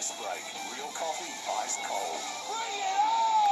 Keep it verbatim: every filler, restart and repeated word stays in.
Ice Break. Real coffee, ice cold. Bring it on!